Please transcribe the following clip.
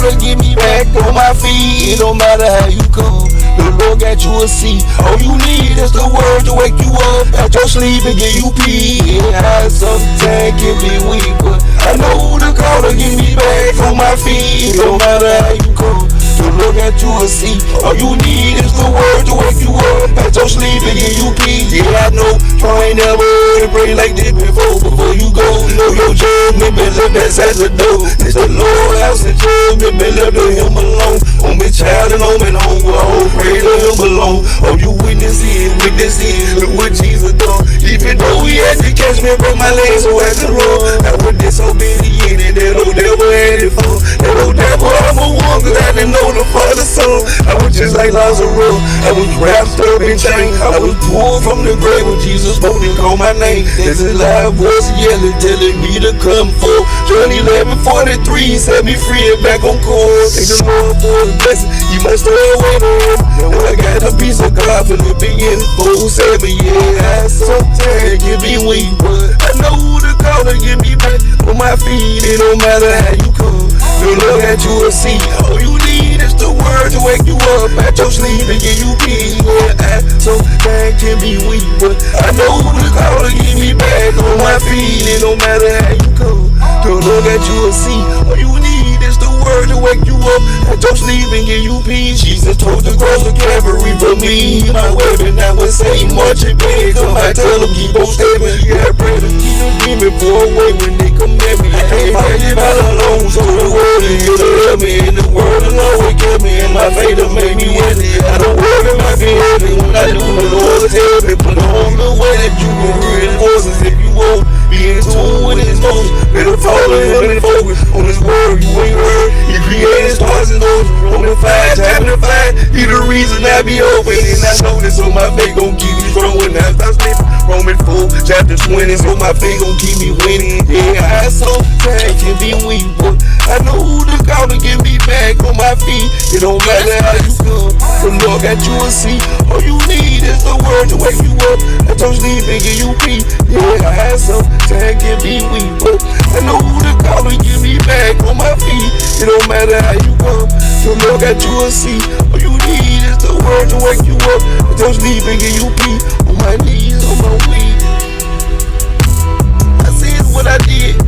call to get me back on my feet. It don't matter how you come, the Lord got you a seat. All you need is the word to wake you up at your sleep and give you peace. Yeah, sometimes can be weak, but I know the call to get me back on my feet. It don't matter how you come, the Lord got you a seat. All you need is the word to wake you up at your sleep and give you peace. Yeah, I know you ain't never heard it pray like this before. Before you go, know your judgment, been left outside the door. It's the Lord house and judgment, been left to him alone. On me child and home and home, oh, pray to him alone. Oh, you witness it, look what Jesus done. Even though he had to catch me, break my legs so I could run. I was disobedient and that old devil had it for. That old devil, I'm a one, cause I didn't know the Father's son. I was just like Lazarus, I was wrapped up in chains. I was pulled from the grave when Jesus spoke and called my name. There's a loud voice yelling, telling me to come forth. John 11:43 set me free and back on course. Thank the Lord for his blessing, you must stay away from him. Now I got a piece of God, Philippians 4:7. Yeah, I sometimes can be weak, but I know who to call to get me back on my feet. It don't matter how you come, the Lord got you a seat. All you need is the word to wake you up at your sleep and give you peace. Yeah, I sometimes can be weak, but I know who to call to get me back on my feet. It don't matter how you come, the Lord got you a seat. All you need is the word to wake you up at your sleep and give you peace. Jesus told the cross of Calvary for me, my weapon. I would say much it big. Come I tell them keep on stepping. Yeah, I pray to keep them demon for away when they come at me. I can't fight it all alone, so the word is here to help me. And the word alone will keep me, and my faith will make me win it. I don't worry about being heavy when I do the Lord tell me. Put on the way that you can hear his voices if you won't be in tune with his motions. Better follow him and focus on his word you ain't heard. He created stars and those Roman 5, chapter 5. He the reason I be open, and I know this, so my faith gon' keep me growing. I stop sleeping. Roman 4, chapter 20, so my faith gon' keep me winning. Yeah, I sometimes can be weak, but I know who to call to get me back on my feet. It don't matter how you come, the Lord got you a seat. All you need is the word to wake you up at your sleep and give you peace. Yeah, I sometimes can be weak, but I know who to call to get me back on my feet. It don't matter how you come, the Lord got you a seat. All you need is the word to wake you up at your sleep and give you peace. On my knees, on my feet, I said what I did.